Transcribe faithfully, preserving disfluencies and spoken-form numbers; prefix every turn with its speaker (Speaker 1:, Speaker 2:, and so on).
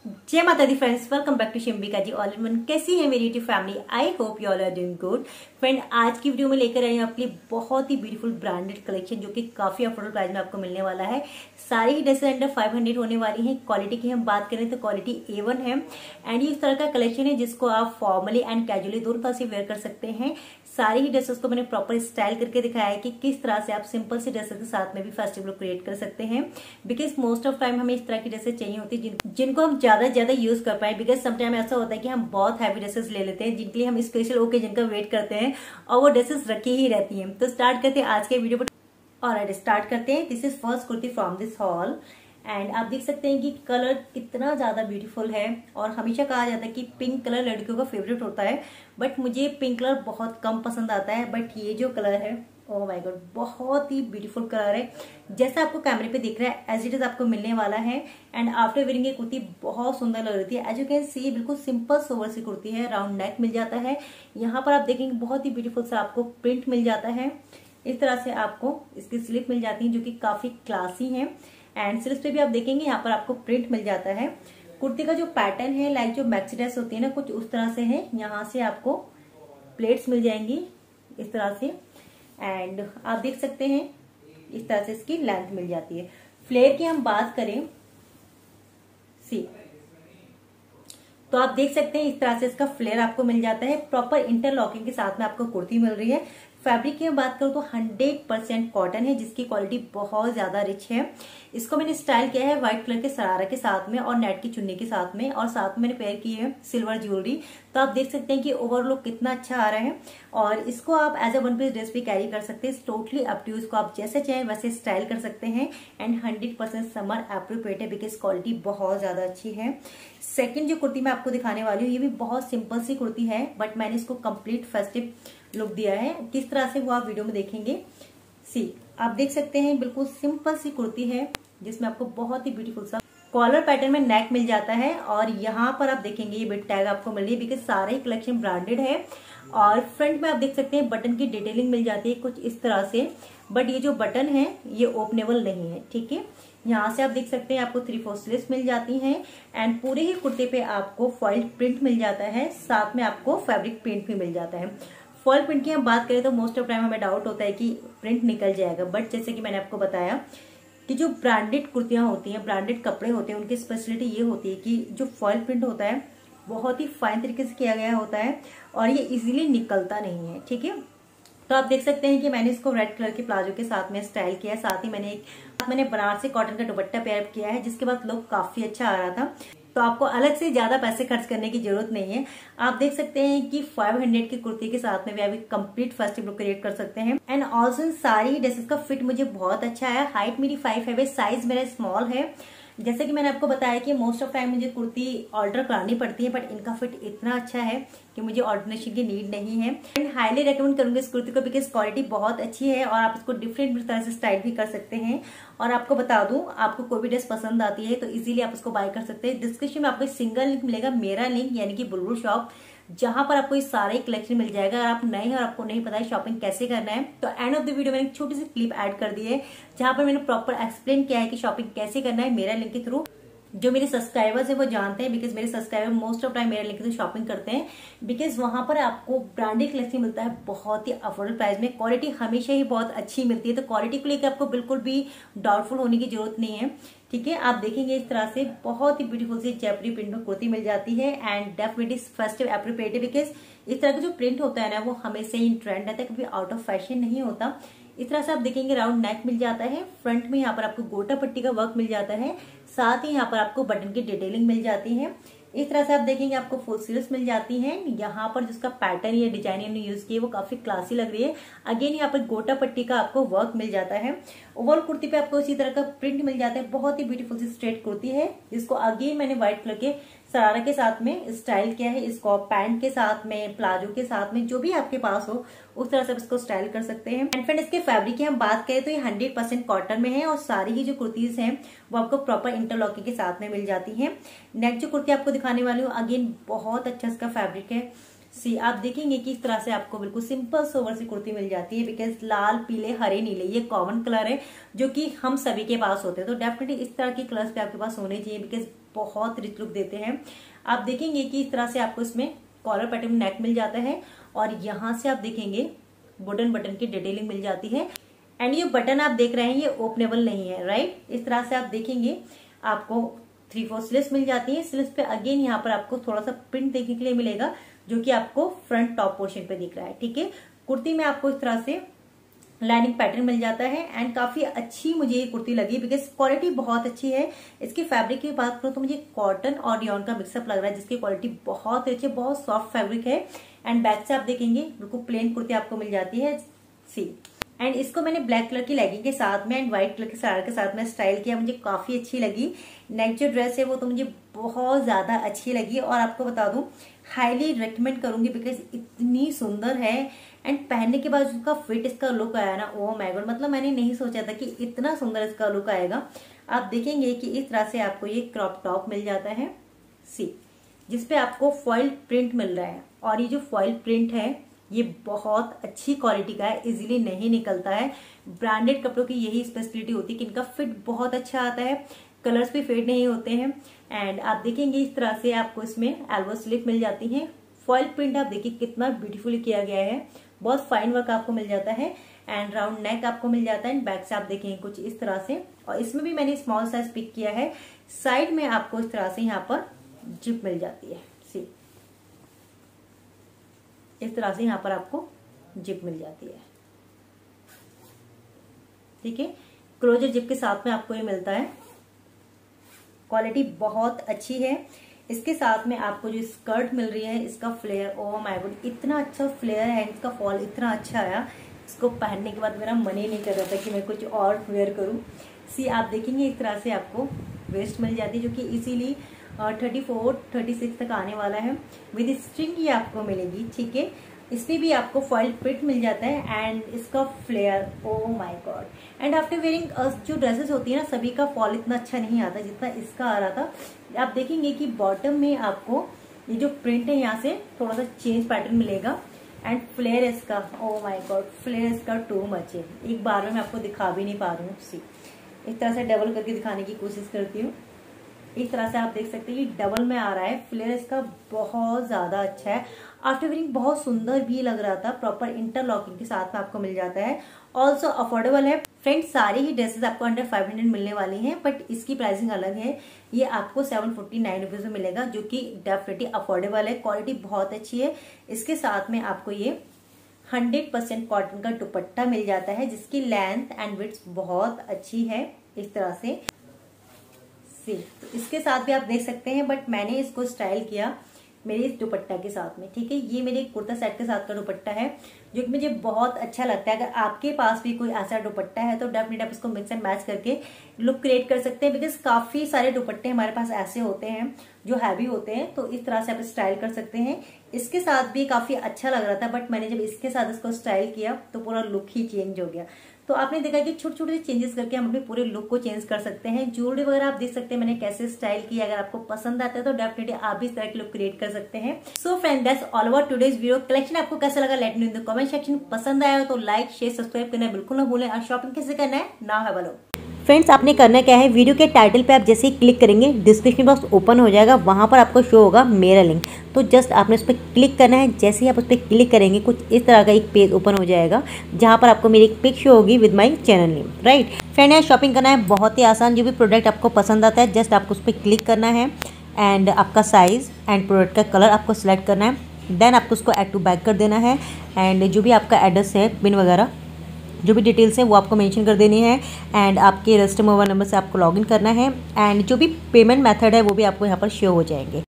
Speaker 1: जय माता दी friends, welcome back to Shimbika ji all in one. कैसी है मेरी YouTube family? I hope you all are doing good. Friend, आज की वीडियो में लेकर आई हूँ आपके लिए बहुत ही ब्यूटीफुल ब्रांडेड कलेक्शन जो कि काफी अफोर्डेबल प्राइस में आपको मिलने वाला है। सारी ही ड्रेसेस अंडर फाइव हंड्रेड होने वाली हैं। क्वालिटी की हम बात करें तो क्वालिटी ए वन है एंड ये इस तरह का कलेक्शन है जिसको आप फॉर्मली एंड कैजुअली दोनों तरह से वेयर कर सकते हैं। सारी ही ड्रेसेस को मैंने प्रॉपर स्टाइल करके दिखाया है कि किस तरह से आप सिंपल सी ड्रेसेस के साथ में भी फेस्टिव लुक क्रिएट कर सकते हैं। बिकॉज मोस्ट ऑफ टाइम हमें इस तरह की ड्रेसेस चाहिए होती है जिन, जिनको हम ज्यादा ज्यादा यूज कर पाए। बिकॉज समटाइम ऐसा होता है कि हम बहुत हैवी ड्रेसेस ले लेते हैं जिनके लिए हम स्पेशल ओकेजन का वेट करते हैं और वो ड्रेसेस रखी ही रहती हैं। तो स्टार्ट करते हैं आज के वीडियो पर। और स्टार्ट करते हैं। This is first kurti from this haul and आप देख सकते हैं कि कलर कितना ज्यादा ब्यूटीफुल है। और हमेशा कहा जाता है कि पिंक कलर लड़कियों का फेवरेट होता है, बट मुझे पिंक कलर बहुत कम पसंद आता है। बट ये जो कलर है, ओह माय गॉड, बहुत ही ब्यूटीफुल कलर है। जैसा आपको कैमरे पे दिख रहा है एज इट इज आपको मिलने वाला है। एंड आफ्टर वेयरिंग ये कुर्ती बहुत सुंदर लग रही थी। एज यू कैन सी बिल्कुल सिंपल सोवर सी कुर्ती है। राउंड नेक मिल जाता है। यहाँ पर आप देखेंगे बहुत ही ब्यूटीफुल सा आपको प्रिंट मिल जाता है। इस तरह से आपको इसकी स्लिप मिल जाती है जो कि काफी क्लासी है। एंड स्लीव्स पे भी आप देखेंगे यहाँ पर आपको प्रिंट मिल जाता है। कुर्ती का जो पैटर्न है, लाइक जो मैक्सी ड्रेस होती है ना, कुछ उस तरह से है। यहाँ से आपको प्लेट्स मिल जाएंगी इस तरह से। एंड आप देख सकते हैं इस तरह से इसकी लेंथ मिल जाती है। फ्लेयर की हम बात करें, सी तो आप देख सकते हैं इस तरह से इसका फ्लेयर आपको मिल जाता है। प्रॉपर इंटरलॉकिंग के साथ में आपको कुर्ती मिल रही है। फैब्रिक की बात करूं तो हंड्रेड परसेंट कॉटन है जिसकी क्वालिटी बहुत ज्यादा रिच है। इसको मैंने स्टाइल किया है व्हाइट कलर के सरारा के साथ में और नेट की चुन्नी के साथ में, और साथ में मैंने पेयर की है सिल्वर ज्वेलरी। तो आप देख सकते हैं कि ओवरऑल लुक कितना अच्छा आ रहा है। और इसको आप as a one piece dress भी कैरी कर सकते हैं। टोटली अप टू, इसको आप जैसे चाहें वैसे स्टाइल कर सकते हैं। And hundred percent summer appropriate है बिकॉज क्वालिटी बहुत ज्यादा अच्छी है। सेकेंड जो कुर्ती मैं आपको दिखाने वाली हूँ ये भी बहुत सिंपल सी कुर्ती है, बट मैंने इसको कंप्लीट फेस्टिव लुक दिया है। किस तरह से वो आप वीडियो में देखेंगे। सी आप देख सकते हैं बिल्कुल सिंपल सी कुर्ती है जिसमें आपको बहुत ही ब्यूटीफुल सा कॉलर पैटर्न में नेक मिल जाता है। और यहाँ पर आप देखेंगे ये बिट टैग आपको मिल रही है बिकॉज सारे ही कलेक्शन ब्रांडेड है। और फ्रंट में आप देख सकते हैं बटन की डिटेलिंग मिल जाती है कुछ इस तरह से। बट ये जो बटन है ये ओपनेबल नहीं है, ठीक है। यहाँ से आप देख सकते हैं आपको थ्री फोर स्लीव्स मिल जाती हैं। एंड पूरे ही कुर्ते पे आपको फॉइल प्रिंट मिल जाता है, साथ में आपको फैब्रिक प्रिंट भी मिल जाता है। फॉइल प्रिंट की हम बात करें तो मोस्ट ऑफ टाइम हमें डाउट होता है कि प्रिंट निकल जाएगा, बट जैसे कि मैंने आपको बताया कि जो ब्रांडेड कुर्तियां होती हैं, ब्रांडेड कपड़े होते हैं, उनकी स्पेशलिटी ये होती है कि जो फॉइल प्रिंट होता है बहुत ही फाइन तरीके से किया गया होता है और ये इजीली निकलता नहीं है, ठीक है। तो आप देख सकते हैं कि मैंने इसको रेड कलर के प्लाजो के साथ में स्टाइल किया है। साथ ही मैंने एक मैंने बनारसी कॉटन का दुपट्टा पेयर किया है जिसके बाद लुक काफी अच्छा आ रहा था। तो आपको अलग से ज्यादा पैसे खर्च करने की जरूरत नहीं है। आप देख सकते हैं कि फाइव हंड्रेड की कुर्ती के साथ में भी आप कंप्लीट फेस्टिव लुक क्रिएट कर सकते हैं। एंड ऑल्सो सारी ड्रेसेस का फिट मुझे बहुत अच्छा है। हाइट मेरी फाइव है, साइज मेरा स्मॉल है। जैसे कि मैंने आपको बताया कि मोस्ट ऑफ टाइम मुझे कुर्ती ऑल्टर करानी पड़ती है, बट इनका फिट इतना अच्छा है कि मुझे ऑल्टरनेशन की नीड नहीं है। एंड हाईली रेकमेंड करूंगी इस कुर्ती को बिकॉज क्वालिटी बहुत अच्छी है और आप इसको डिफरेंट तरह से स्टाइल भी कर सकते हैं। और आपको बता दूं, आपको कोई भी ड्रेस पसंद आती है तो इजीली आप उसको बाय कर सकते हैं। डिस्क्रिप्शन में आपको सिंगल लिंक मिलेगा, मेरा लिंक यानी कि बुलबुल शॉप, जहां पर आपको ये सारे कलेक्शन मिल जाएगा। अगर आप नए हैं और आपको नहीं पता है शॉपिंग कैसे करना है तो एंड ऑफ द वीडियो मैंने एक छोटी सी क्लिप ऐड कर दी है जहां पर मैंने प्रॉपर एक्सप्लेन किया है कि शॉपिंग कैसे करना है मेरा लिंक के थ्रू। जो मेरे सब्सक्राइबर्स है वो जानते हैं बिकॉज मेरे सब्सक्राइबर मोस्ट ऑफ टाइम मेरे लिंक से शॉपिंग करते हैं। बिकॉज वहां पर आपको ब्रांडेड कलेक्शन मिलता है बहुत ही अफोर्डेबल प्राइस में। क्वालिटी हमेशा ही बहुत अच्छी मिलती है, तो क्वालिटी को लेकर आपको बिल्कुल भी डाउटफुल होने की जरूरत नहीं है, ठीक है। आप देखेंगे इस तरह से बहुत ही ब्यूटीफुल सी जयपुरी प्रिंट में कुर्ती मिल जाती है। एंड डेफिनेटली फेस्टिव एप्रोप्रिएट है बिकॉज इस तरह का जो प्रिंट होता है ना वो हमेशा ही ट्रेंड रहता है, कभी आउट ऑफ फैशन नहीं होता। इस तरह से आप देखेंगे राउंड नेक मिल जाता है। फ्रंट में यहाँ पर आपको गोटा पट्टी का वर्क मिल जाता है, साथ ही यहाँ पर आपको बटन की डिटेलिंग मिल जाती है। इस तरह से आप देखेंगे आपको फुल स्लीव्स मिल जाती हैं। यहाँ पर जिसका पैटर्न या डिजाइन इन्होंने यूज किया वो काफी क्लासी लग रही है। अगेन यहाँ पर गोटा पट्टी का आपको वर्क मिल जाता है। ओवरऑल कुर्ती पे आपको इसी तरह का प्रिंट मिल जाता है। बहुत ही ब्यूटीफुल सी स्ट्रेट कुर्ती है जिसको अगेन मैंने व्हाइट कलर के सरारा के साथ में स्टाइल किया है। इसको पैंट के साथ में, प्लाजो के साथ में, जो भी आपके पास हो उस तरह से आप इसको स्टाइल कर सकते हैं। एंड फ्रेंड, इसके फैब्रिक की हम बात करें तो ये हंड्रेड परसेंट कॉटन में है और सारी ही जो कुर्तीज हैं वो आपको प्रॉपर इंटरलॉकिंग के साथ में मिल जाती हैं। नेक्स्ट जो कुर्ती आपको दिखाने वाली हूँ अगेन बहुत अच्छा इसका फैब्रिक है। सी आप देखेंगे कि इस तरह से आपको बिल्कुल सिंपल सोवर सी कुर्ती मिल जाती है बिकॉज लाल, पीले, हरे, नीले ये कॉमन कलर है जो कि हम सभी के पास होते हैं। तो डेफिनेटली इस तरह के कलर्स पे आपके पास होने चाहिए बिकॉज बहुत रिच लुक देते हैं। आप देखेंगे कि इस तरह से आपको इसमें कॉलर पैटर्न नेक मिल जाता है और यहाँ से आप देखेंगे वुडन बटन की डिटेलिंग मिल जाती है। एंड ये बटन आप देख रहे हैं ये ओपनेबल नहीं है, राइट। इस तरह से आप देखेंगे आपको थ्री फोर स्लिट्स मिल जाती है। स्लिट्स पे अगेन यहाँ पर आपको थोड़ा सा प्रिंट देखने के लिए मिलेगा जो कि आपको फ्रंट टॉप पोर्शन पे दिख रहा है, ठीक है। कुर्ती में आपको इस तरह से लाइनिंग पैटर्न मिल जाता है एंड काफी अच्छी मुझे ये कुर्ती लगी बिकॉज क्वालिटी बहुत अच्छी है। इसकी फैब्रिक की बात करूं तो मुझे कॉटन और रियॉन का मिक्सअप लग रहा है जिसकी क्वालिटी बहुत अच्छी है, बहुत सॉफ्ट फैब्रिक है। एंड बैक से आप देखेंगे बिल्कुल प्लेन कुर्ती आपको मिल जाती है, सी। एंड इसको मैंने ब्लैक कलर की लेगिंग के साथ में एंड व्हाइट कलर के सरारा के साथ में स्टाइल किया, मुझे काफी अच्छी लगी। नेक्स्ट जो ड्रेस है वो तो मुझे बहुत ज्यादा अच्छी लगी और आपको बता दूं हाईली रेकमेंड करूंगी बिकॉज इतनी सुंदर है। एंड पहनने के बाद उसका फिट, इसका लुक आया ना, ओह माय गॉड, मतलब मैंने नहीं सोचा था कि इतना सुंदर इसका लुक आएगा। आप देखेंगे कि इस तरह से आपको ये क्रॉप टॉप मिल जाता है, सी, जिसपे आपको फॉइल प्रिंट मिल रहा है। और ये जो फॉइल प्रिंट है ये बहुत अच्छी क्वालिटी का है, इजीली नहीं निकलता है। ब्रांडेड कपड़ों की यही स्पेशलिटी होती है कि इनका फिट बहुत अच्छा आता है, कलर्स भी फेड नहीं होते हैं। एंड आप देखेंगे इस तरह से आपको इसमें एल्बो स्लिप मिल जाती है। फॉइल प्रिंट आप देखिए कितना ब्यूटीफुल किया गया है, बहुत फाइन वर्क आपको मिल जाता है। एंड राउंड नेक आपको मिल जाता है। एंड बैक से आप देखेंगे कुछ इस तरह से, और इसमें भी मैंने स्मॉल साइज पिक किया है। साइड में आपको इस तरह से यहाँ पर जिप मिल जाती है, सी, इस तरह से यहाँ पर आपको जिप मिल जाती है, ठीक है। क्लोजर जिप के साथ में आपको ये मिलता है। क्वालिटी बहुत अच्छी है। इसके साथ में आपको जो स्कर्ट मिल रही है इसका फ्लेयर, ओह माय गॉड, इतना अच्छा फ्लेयर है, इसका फॉल इतना अच्छा आया, इसको पहनने के बाद मेरा मन ही नहीं कर रहा था कि मैं कुछ और वेयर करूं। सी, आप देखेंगे इस तरह से आपको वेस्ट मिल जाती है जो कि easily thirty four thirty six तक आने वाला है। विद स्ट्रिंग ये आपको मिलेगी, ठीक है। इसमें भी आपको फॉइल प्रिंट मिल जाता है एंड इसका flare, oh my god. And after wearing जो ड्रेसेस होती है ना सभी का फॉल इतना अच्छा नहीं आता जितना इसका आ रहा था। आप देखेंगे कि बॉटम में आपको ये जो प्रिंट है यहाँ से थोड़ा सा चेंज पैटर्न मिलेगा एंड फ्लेयर इसका, ओह माय गॉड, फ्लेयर इसका टू मच है। एक बार में मैं आपको दिखा भी नहीं पा रही हूँ, सी, इस तरह से डबल करके दिखाने की कोशिश करती हूँ। इस तरह से आप देख सकते हैं ये डबल में आ रहा है। फ्लेयर इसका बहुत ज्यादा अच्छा है। आफ्टर वेयरिंग बहुत सुंदर भी लग रहा था। प्रॉपर इंटरलॉकिंग के साथ में आपको मिल जाता है। ऑल्सो अफोर्डेबल है। फ्रेंड्स, सारी ही ड्रेसेस आपको अंडर फाइव हंड्रेड मिलने वाली हैं, बट इसकी प्राइसिंग अलग है। ये आपको सेवन फोर्टी नाइन रुपीज में मिलेगा जो कि डेफिनेटली अफोर्डेबल है। क्वालिटी बहुत अच्छी है। इसके साथ में आपको ये हंड्रेड परसेंट कॉटन का दुपट्टा मिल जाता है जिसकी लेंथ एंड विड्थ बहुत अच्छी है। इस तरह से तो इसके साथ भी आप देख सकते हैं, बट मैंने इसको स्टाइल किया मेरे इस दुपट्टा के साथ में, ठीक है। ये मेरे कुर्ता सेट के साथ का दुपट्टा है जो कि मुझे बहुत अच्छा लगता है। अगर आपके पास भी कोई ऐसा दुपट्टा है तो डेफिनेटली आप इसको मिक्स एंड मैच करके लुक क्रिएट कर सकते हैं बिकॉज काफी सारे दुपट्टे हमारे पास ऐसे होते हैं जो हैवी होते हैं, तो इस तरह से आप स्टाइल कर सकते हैं। इसके साथ भी काफी अच्छा लग रहा था, बट मैंने जब इसके साथ इसको स्टाइल किया तो पूरा लुक ही चेंज हो गया। तो आपने देखा कि छोटे छोटे चेंजेस करके हम अपने पूरे लुक को चेंज कर सकते हैं। ज्वेलरी वगैरह आप देख सकते हैं मैंने कैसे स्टाइल किया। अगर आपको पसंद आता है तो डेफिनेटली आप भी इस तरह के लुक क्रिएट कर सकते हैं। So friend, that's all about today's video. Collection आपको कैसा लगा let me know in the comment section. पसंद आया हो तो लाइक शेयर सब्सक्राइब करना बिल्कुल ना भूलें। और शॉपिंग कैसे करना है now have a look. Friends, आपने करना क्या है, वीडियो के टाइटल पे आप जैसे ही क्लिक करेंगे डिस्क्रिप्शन बॉक्स ओपन हो जाएगा, वहां पर आपको शो होगा मेरा लिंक। तो जस्ट आपने उस पर क्लिक करना है। जैसे ही आप उस पर क्लिक करेंगे कुछ इस तरह का एक पेज ओपन हो जाएगा जहां पर आपको मेरी एक पिक शो होगी with my channel name, right. Friend, यहाँ शॉपिंग करना है बहुत ही आसान। जो भी प्रोडक्ट आपको पसंद आता है जस्ट आपको उस पर क्लिक करना है एंड आपका साइज एंड प्रोडक्ट का कलर आपको सिलेक्ट करना है। देन आपको उसको ऐड टू बैक कर देना है एंड जो भी आपका एड्रेस है, पिन वगैरह जो भी डिटेल्स है वो आपको मेंशन कर देनी है एंड आपके रजिस्टर मोबाइल नंबर से आपको लॉगिन करना है एंड जो भी पेमेंट मेथड है वो भी आपको यहाँ पर शो हो जाएंगे।